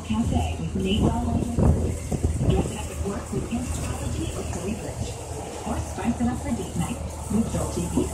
cafe with Nate Dollars. Get epic work with astrology or Curry Bridge. Or spice it up for date night with Dolce Vita.